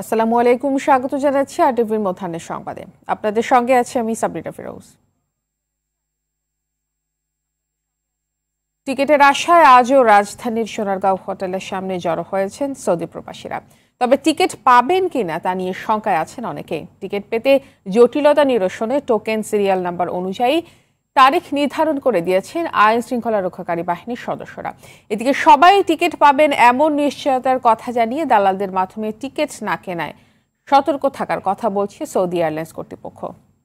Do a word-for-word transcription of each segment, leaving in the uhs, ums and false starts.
আসসালামু আলাইকুম, স্বাগত জানাচ্ছি আর টিভির মধ্যাহ্নের সংবাদে। আপনাদের সঙ্গে আছি আমি সাবরিনা ফিরোজ। টিকিটের আশায় আজও রাজধানীর সোনারগাঁও হোটেলের সামনে জড়ো হয়েছেন সৌদি প্রবাসীরা। তবে টিকিট পাবেন কিনা তা নিয়ে শঙ্কায় আছেন অনেকে। টিকিট পেতে জটিলতা নিরসনে টোকেন সিরিয়াল নাম্বার অনুযায়ী তারিখ নির্ধারণ করে দিয়েছেন আইন শৃঙ্খলা রক্ষাকারী বাহিনীর সদস্যরা। এদিকে সবাই টিকিট পাবেন এমন নিশ্চয়তার কথা জানিয়ে দালালদের মাধ্যমে টিকিট না কেনায় সতর্ক থাকার কথা বলছে সৌদি এয়ারলাইন্স কর্তৃপক্ষ।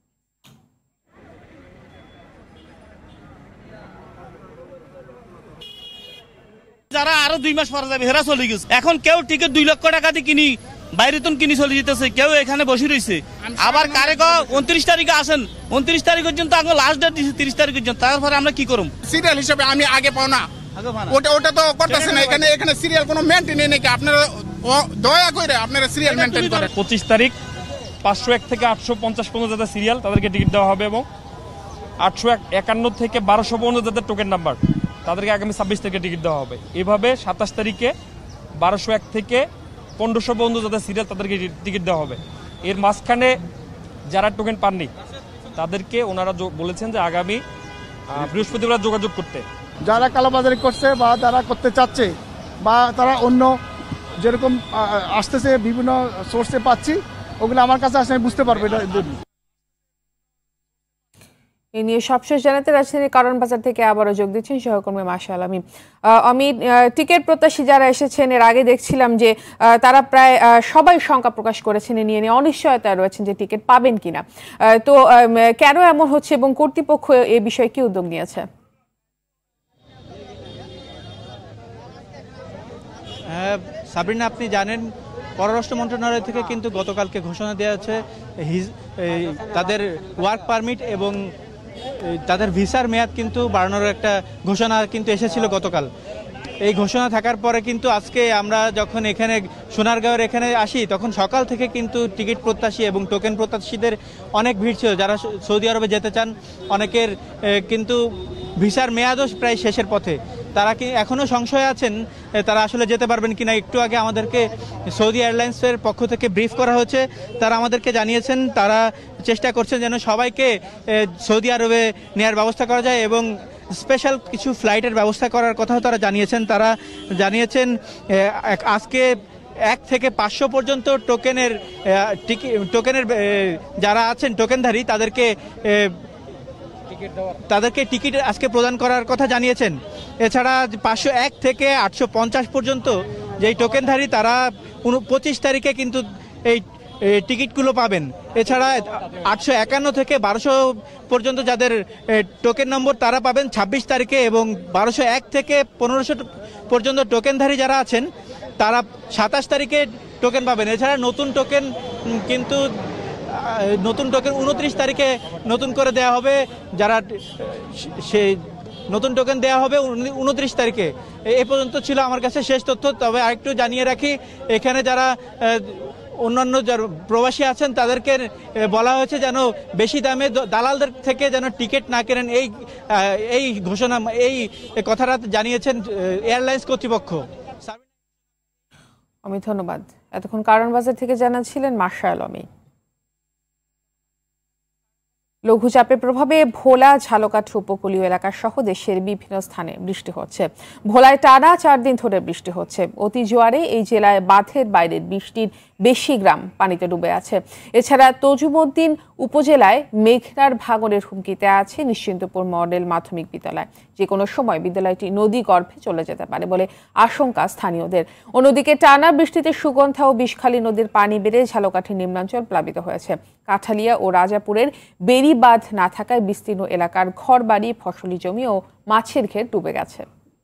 যারা আরো দুই মাস পরে যাবে হেরা চলে গেছে। এখন কেউ টিকিট দুই লক্ষ টাকা দিয়ে কিনি বাইরে তো কিনি চলে যেতেছে, কেউ এখানে বসে রয়েছে। আবার কারে উনত্রিশ তারিখে আসেন, উনত্রিশ তারিখ পর্যন্ত আগে লাস্ট ডেট দিচ্ছে তিরিশ তারিখ পর্যন্ত। তারপরে আমরা কি করব? সিরিয়াল হিসেবে আমি আগে পাও না, ওটা ওটা তো করতেছে না। এখানে এখানে সিরিয়াল কোনো মেনটেন নেই নাকি? আপনারা দয়া করে আপনারা সিরিয়াল মেনটেন করেন। পঁচিশ তারিখ পাঁচশো এক থেকে আটশো পঞ্চাশ পর্যন্ত যাদের সিরিয়াল তাদেরকে টিকিট দেওয়া হবে, এবং আটশো একান্ন থেকে বারোশো পর্যন্ত যাদের টোকেন নাম্বার তাদেরকে আগামী ছাব্বিশ তারিখে টিকিট দেওয়া হবে। এভাবে সাতাশ তারিখে বারোশো এক থেকে পনেরোশো পর্যন্ত যাদের সিরিয়াল তাদেরকে টিকিট দেওয়া হবে। এর মাঝখানে যারা টোকেন পাননি তাদেরকে ওনারা বলেছেন যে আগামী বৃহস্পতিবার যোগাযোগ করতে। যারা কালোবাজারি করছে বা যারা করতে চাচ্ছে বা তারা অন্য যেরকম আসতেছে বিভিন্ন সোর্সে পাচ্ছি, ওগুলো আমার কাছে আসলে বুঝতে পারবে। এ নিয়ে সবশেষ জানাতে রাজধানীর কারণ বাজার থেকে আবারও যোগ দিচ্ছেন সহকর্মী মাশা আল আমিন। অমিত, টিকিট প্রত্যাশী যারা এসেছেন এর আগে দেখছিলাম যে তারা প্রায় সবাই শঙ্কা প্রকাশ করেছেন এ নিয়ে অনিশ্চয়তা রয়েছেন যে টিকিট পাবেন কিনা। তো কেন এমন হচ্ছে এবং কর্তৃপক্ষ এ বিষয়ে কি উদ্যোগ নিয়েছে? হ্যাঁ সাবরিনা, আপনি জানেন পররাষ্ট্র মন্ত্রণালয় থেকে কিন্তু গতকালকে ঘোষণা দেওয়া হচ্ছে তাদের ওয়ার্ক পারমিট এবং তাদের ভিসার মেয়াদ কিন্তু বাড়ানোর একটা ঘোষণা কিন্তু এসেছিল গতকাল। এই ঘোষণা থাকার পরে কিন্তু আজকে আমরা যখন এখানে সোনারগাঁওয়ের এখানে আসি তখন সকাল থেকে কিন্তু টিকিট প্রত্যাশী এবং টোকেন প্রত্যাশীদের অনেক ভিড় ছিল। যারা সৌদি আরবে যেতে চান অনেকের কিন্তু ভিসার মেয়াদও প্রায় শেষের পথে। তারা কি এখনও সংশয় আছেন তারা আসলে যেতে পারবেন কিনা। একটু আগে আমাদেরকে সৌদি এয়ারলাইন্সের পক্ষ থেকে ব্রিফ করা হয়েছে, তারা আমাদেরকে জানিয়েছেন তারা চেষ্টা করছেন যেন সবাইকে সৌদি আরবে নেওয়ার ব্যবস্থা করা যায় এবং স্পেশাল কিছু ফ্লাইটের ব্যবস্থা করার কথাও তারা জানিয়েছেন। তারা জানিয়েছেন আজকে এক থেকে পাঁচশো পর্যন্ত টোকেনের টোকেনের যারা আছেন টোকেনধারী তাদেরকে তাদেরকে টিকিট আজকে প্রদান করার কথা জানিয়েছেন। এছাড়া পাঁচশো এক থেকে আটশো পঞ্চাশ পর্যন্ত যেই টোকেনধারী তারা পঁচিশ তারিখে কিন্তু এই টিকিটগুলো পাবেন। এছাড়া আটশো একান্ন থেকে বারোশো পর্যন্ত যাদের টোকেন নম্বর তারা পাবেন ছাব্বিশ তারিখে, এবং বারোশো এক থেকে পনেরোশো পর্যন্ত টোকেনধারী যারা আছেন তারা সাতাশ তারিখে টোকেন পাবেন। এছাড়া নতুন টোকেন কিন্তু নতুন টোকেন উনত্রিশ তারিখে নতুন করে দেয়া হবে। যারা সেই নতুন টোকেন দেয়া হবে উনত্রিশ তারিখে। এ পর্যন্ত ছিল আমার কাছে শেষ তথ্য। তবে আরেকটু জানিয়ে রাখি, এখানে যারা অন্যান্য যারা প্রবাসী আছেন তাদেরকে বলা হয়েছে যেন বেশি দামে দালালদের থেকে যেন টিকিট না কেনেন। এই এই ঘোষণা এই কথাটা জানিয়েছেন এয়ারলাইন্স কর্তৃপক্ষ। আমি ধন্যবাদ। এতক্ষণ কারণ বাজার থেকে জানাচ্ছিলেন মাশা আল আমিন। লঘুচাপের প্রভাবে ভোলা, ঝালকাঠি উপকূলীয় এলাকা সহ দেশের বিভিন্ন স্থানে বৃষ্টি হচ্ছে। ভোলায় টানা চার দিন ধরে বৃষ্টি হচ্ছে। অতি জোয়ারে এই জেলায় বাঁধের বাইরের বৃষ্টির বেশি গ্রাম পানিতে ডুবে আছে। এছাড়া তজুমউদ্দিন উপজেলায় মেঘনার ভাঙনের হুমকিতে আছে নিশ্চিন্তপুর মডেল মাধ্যমিক বিদ্যালয়। যে কোনো সময় বিদ্যালয়টি নদী গর্ভে চলে যেতে পারে বলে আশঙ্কা স্থানীয়দের। অন্যদিকে টানা বৃষ্টিতে সুগন্ধা ও বিষখালী নদীর পানি বেড়ে ঝালকাঠির নিম্নাঞ্চল প্লাবিত হয়েছে। কাঠালিয়া ও রাজাপুরের বেড়ি বাঁধ না থাকায় বিস্তীর্ণ এলাকার ঘরবাড়ি, ফসলি জমি ও মাছের ঘের ডুবে গেছে।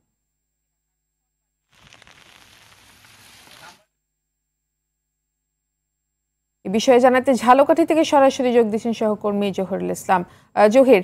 এ বিষয়ে জানাতে ঝালকাঠি থেকে সরাসরি যোগ দিচ্ছেন সহকর্মী জহিরুল ইসলাম। জহির,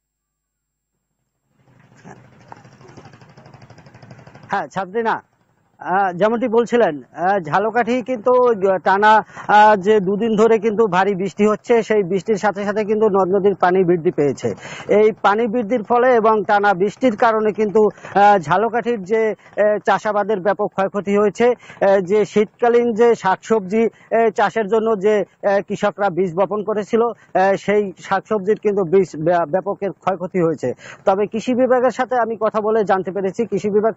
হ্যাঁ সাবরিনা, যেমনটি বলছিলেন, ঝালকাঠি কিন্তু টানা যে দুদিন ধরে কিন্তু ভারী বৃষ্টি হচ্ছে, সেই বৃষ্টির সাথে সাথে কিন্তু নদ নদীর পানি বৃদ্ধি পেয়েছে। এই পানি বৃদ্ধির ফলে এবং টানা বৃষ্টির কারণে কিন্তু ঝালকাঠির যে চাষাবাদের ব্যাপক ক্ষয়ক্ষতি হয়েছে। যে শীতকালীন যে শাকসবজি চাষের জন্য যে কৃষকরা বীজ বপন করেছিল, সেই শাকসবজির কিন্তু বীজ ব্যাপকের ক্ষয়ক্ষতি হয়েছে। তবে কৃষি বিভাগের সাথে আমি কথা বলে জানতে পেরেছি, কৃষি বিভাগ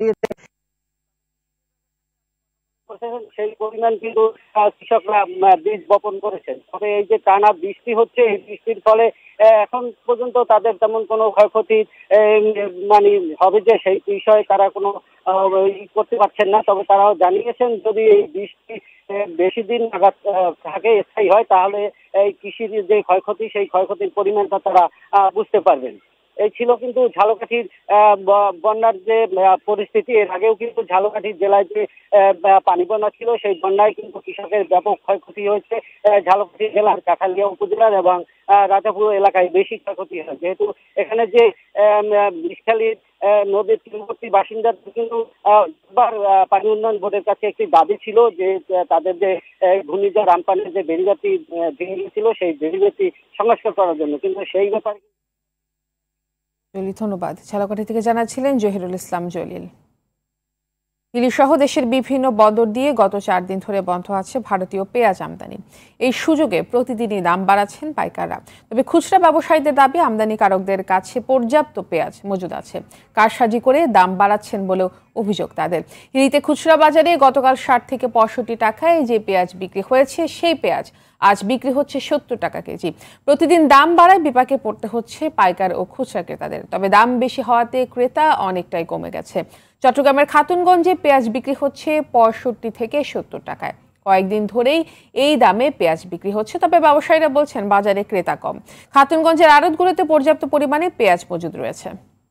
সেই পরিমাণ কিন্তু কৃষকরা বীজ বপন করেছেন। তবে এই যে টানা বৃষ্টি হচ্ছে, এই বৃষ্টির ফলে এখন পর্যন্ত তাদের তেমন কোনো ক্ষয়ক্ষতি মানে হবে যে সেই বিষয়ে তারা কোনো করতে পারছেন না। তবে তারাও জানিয়েছেন যদি এই বৃষ্টি বেশি দিন নাগাদ থাকে, স্থায়ী হয়, তাহলে এই কৃষির যে ক্ষয়ক্ষতি, সেই ক্ষয়ক্ষতির পরিমাণটা তারা বুঝতে পারবেন। এই ছিল কিন্তু ঝালকাঠির বন্যার যে পরিস্থিতি। এর আগেও কিন্তু ঝালকাঠি জেলায় যে পানি বন্যা ছিল, সেই বন্যায় কিন্তু কৃষকের ব্যাপক ক্ষয়ক্ষতি হয়েছে। ঝালকাঠি জেলার কাঠালিয়া উপজেলার এবং রাজাপুর এলাকায় বেশি ক্ষয়ক্ষতি হয়, যেহেতু এখানে যে বিষখালী নদীর তীরবর্তী বাসিন্দাদের কিন্তু পানি উন্নয়ন বোর্ডের কাছে একটি দাবি ছিল যে তাদের যে ঘূর্ণিঝড় রামপানের যে বেড়িবাতি ভেঙে গিয়েছিল, সেই বেড়িবাতি সংস্কার করার জন্য, কিন্তু সেই ব্যাপারে ধন্যবাদ। ঝালকাঠি থেকে জানাচ্ছিলেন জহিরুল ইসলাম জলিল। দিল্লি সহ দেশের বিভিন্ন বন্দর দিয়ে গত চার দিন ধরে বন্ধ আছে ভারতীয় পেঁয়াজ আমদানি। এই সুযোগে প্রতিদিনই দাম বাড়াচ্ছেন পাইকাররা। তবে খুচরা ব্যবসায়ীদের দাবি আমদানিকারকদের কাছে পর্যাপ্ত পেঁয়াজ মজুদ আছে, কারসাজি করে দাম বাড়াচ্ছেন বলেও অভিযোগ তাদের। হিলিতে খুচরা বাজারে গতকাল ষাট থেকে পঁয়ষট্টি টাকায় যে পেঁয়াজ বিক্রি হয়েছে, সেই পেঁয়াজ আজ বিক্রি হচ্ছে সত্তর টাকা কেজি। প্রতিদিন দাম বাড়ায় বিপাকে পড়তে হচ্ছে পাইকার ও খুচরা ক্রেতাদের। তবে দাম বেশি হওয়াতে ক্রেতা অনেকটাই কমে গেছে। চট্টগ্রামের খাতুনগঞ্জে পেঁয়াজ বিক্রি হচ্ছে পঁয়ষট্টি থেকে সত্তর টাকায়। কয়েকদিন ধরেই এই দামে পেঁয়াজ বিক্রি হচ্ছে, তবে ব্যবসায়ীরা বলছেন বাজারে ক্রেতা কম। খাতুনগঞ্জের আড়তগুলোতে পর্যাপ্ত পরিমাণে পেঁয়াজ মজুদ রয়েছে।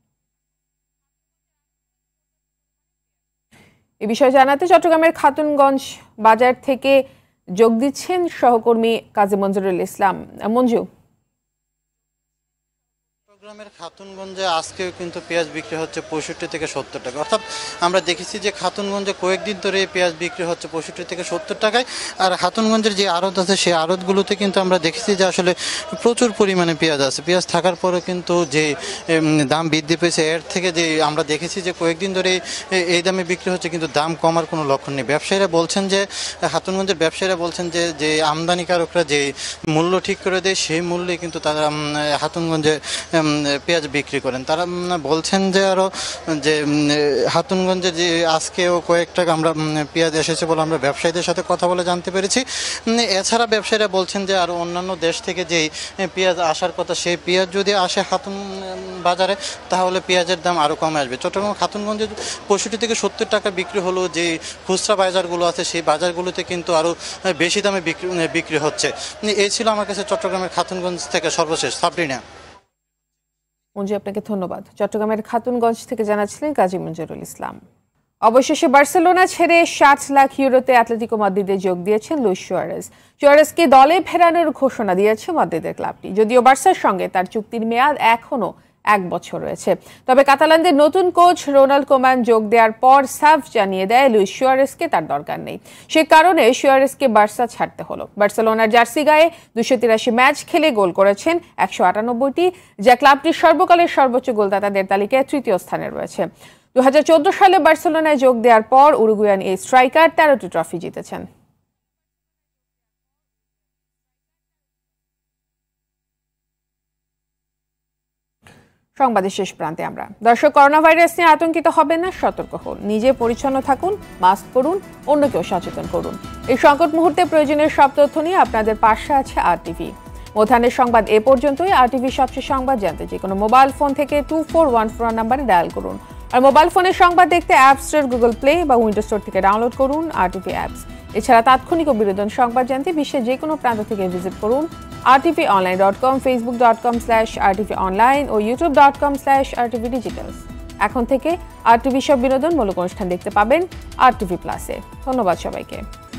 এ বিষয়ে জানাতে চট্টগ্রামের খাতুনগঞ্জ বাজার থেকে যোগ দিচ্ছেন সহকর্মী কাজী মঞ্জুরুল ইসলাম। মঞ্জু, চট্টগ্রামের খাতুনগঞ্জে আজকেও কিন্তু পেঁয়াজ বিক্রি হচ্ছে পঁয়ষট্টি থেকে সত্তর টাকা। অর্থাৎ আমরা দেখেছি যে খাতুনগঞ্জে কয়েকদিন ধরে পেঁয়াজ বিক্রি হচ্ছে পঁয়ষট্টি থেকে সত্তর টাকায়। আর খাতুনগঞ্জের যে আড়ত আছে, সেই আড়তগুলোতে কিন্তু আমরা দেখেছি যে আসলে প্রচুর পরিমাণে পেঁয়াজ আছে। পেঁয়াজ থাকার পরে কিন্তু যে দাম বৃদ্ধি পেয়েছে, এর থেকে যে আমরা দেখেছি যে কয়েকদিন ধরে এই দামে বিক্রি হচ্ছে, কিন্তু দাম কমার কোনো লক্ষণ নেই। ব্যবসায়ীরা বলছেন যে খাতুনগঞ্জের ব্যবসায়ীরা বলছেন যে যে আমদানিকারকরা যে মূল্য ঠিক করে দেয়, সেই মূল্যে কিন্তু তারা খাতুনগঞ্জে পেঁয়াজ বিক্রি করেন। তারা বলছেন যে আরও যে খাতুনগঞ্জে যে আজকেও কয়েকটা আমরা পেঁয়াজ এসেছে বলে আমরা ব্যবসায়ীদের সাথে কথা বলে জানতে পেরেছি। এছাড়া ব্যবসায়ীরা বলছেন যে আরও অন্যান্য দেশ থেকে যেই পেঁয়াজ আসার কথা, সেই পেঁয়াজ যদি আসে খাতুন বাজারে, তাহলে পেঁয়াজের দাম আরও কমে আসবে। চট্টগ্রাম খাতুনগঞ্জে পঁয়ষট্টি থেকে সত্তর টাকা বিক্রি হলো, যে খুচরা বাজারগুলো আছে সেই বাজারগুলোতে কিন্তু আরও বেশি দামে বিক্রি বিক্রি হচ্ছে। এই ছিল আমার কাছে চট্টগ্রামের খাতুনগঞ্জ থেকে সর্বশেষ। সাবরিনা। মঞ্জু, আপনাকে ধন্যবাদ। চট্টগ্রামের খাতুনগঞ্জ থেকে জানাচ্ছিলেন কাজী মঞ্জুরুল ইসলাম। অবশেষে বার্সেলোনা ছেড়ে ষাট লাখ ইউরোতে অ্যাটলেটিকো মাদ্রিদে যোগ দিয়েছেন লুইস সুয়ারেজ। সুয়ারেজকে দলে ফেরানোর ঘোষণা দিয়েছে মাদ্রিদের ক্লাবটি। যদিও বার্সার সঙ্গে তার চুক্তির মেয়াদ এখনো এক বছর রয়েছে। তবে কাতালানদের নতুন কোচ রোনাল্ড কোমান যোগ দেওয়ার পর সাফ জানিয়ে দেয় লুইস সুয়ারেজকে তার দরকার নেই। সে কারণে সুয়ারেজকে বার্সা ছাড়তে হলো। বার্সেলোনার জার্সি গায়ে দুশো তিরাশি ম্যাচ খেলে গোল করেছেন একশো আটানব্বইটি, যা ক্লাবটির সর্বকালের সর্বোচ্চ গোলদাতাদের তালিকায় তৃতীয় স্থানে রয়েছে। দু হাজার চোদ্দ সালে বার্সেলোনায় যোগ দেওয়ার পর উরুগুয়ান এই স্ট্রাইকার তেরোটি ট্রফি জিতেছেন। সংবাদের শেষ প্রান্তে আমরা। দর্শক, করোনা ভাইরাস নিয়ে আতঙ্কিত হবেন না, সতর্ক হন, নিজে পরিচ্ছন্ন থাকুন, মাস্ক পরুন, অন্যকেও সচেতন করুন। এই সংকট মুহূর্তে প্রয়োজনীয় সব তথ্য নিয়ে আপনাদের পাশে আছে আর টিভি। মধ্যাহ্নের সংবাদ এ পর্যন্তই। আর টিভির সবচেয়ে সংবাদ জানতে যে কোনো মোবাইল ফোন থেকে টু ফোর ওয়ান ফোর নাম্বারে ডায়াল করুন। আর মোবাইল ফোনের সংবাদ দেখতে অ্যাপ স্টোর, গুগল প্লে বা উইন্ডোজ স্টোর থেকে ডাউনলোড করুন আর টিভি অ্যাপস। এছাড়া তাৎক্ষণিক ও বিনোদন সংবাদ জানতে বিশ্বের যে কোনো প্রান্ত থেকে ভিজিট করুন R TV online dot com, Facebook dot com slash R TV online ও YouTube dot com slash R TV digitals. এখন থেকে আর টিভি সব বিনোদনমূলক অনুষ্ঠান দেখতে পাবেন আর টিভি প্লাসে। ধন্যবাদ সবাইকে।